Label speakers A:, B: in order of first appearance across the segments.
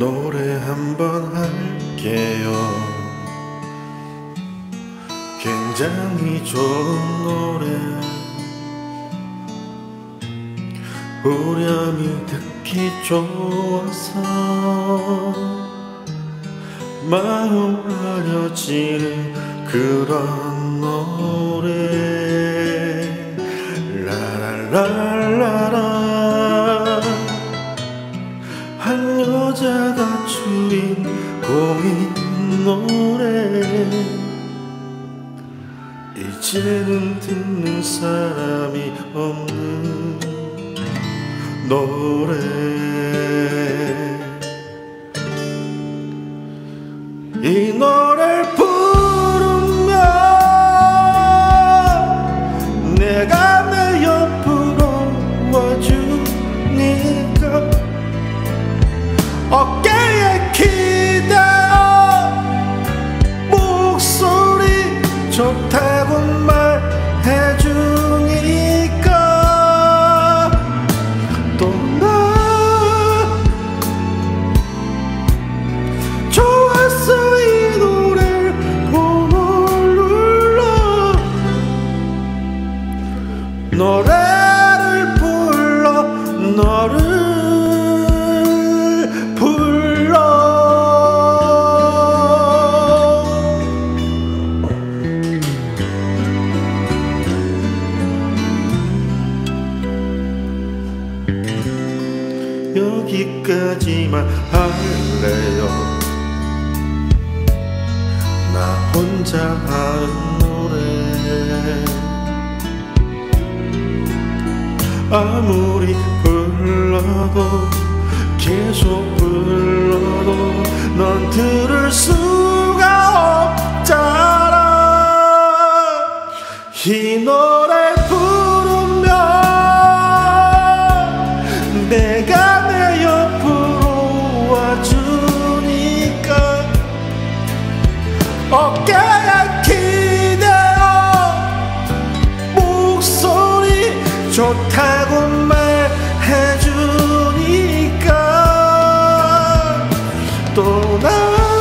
A: 노래 한번 할게요. 굉장히 좋은 노래, 후렴이 듣기 좋아서 마음 아려지는 그런 노래. 라라라라라. 한 여자가 주인공인 노래, 이제는 듣는 사람이 없는 노래. 이 노래를 부르면 내가 내 옆으로 와주니까 어깨에 기대어 목소리 좋다고 말해주니까 또 나 좋았어. 이 노래를 번호를 눌러 노래를 불러 너를 여기까지만 할래요. 나 혼자 하는 노래, 아무리 불러도 계속 불러도 넌 들을 수가 없잖아. 이 노래 부르면 내가 내 옆으로 와주니까 어깨에 기대어 목소리 좋다고 말해주니까 또 나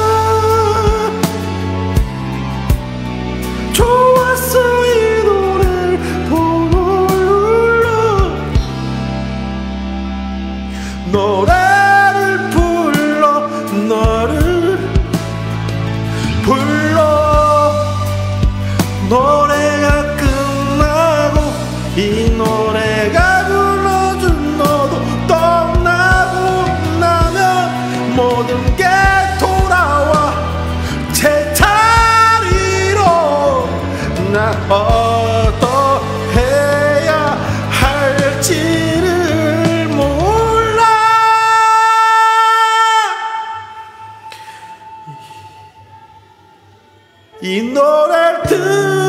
A: 좋았어. 이 노래를 번호를 노래를 불러 너를 불러. 노래가 끝나고 이 노래가 불러준 너도 떠나고 나면 모든 게 돌아와 제자리로. 나 어떠해야 할지를 몰라. 이 노래를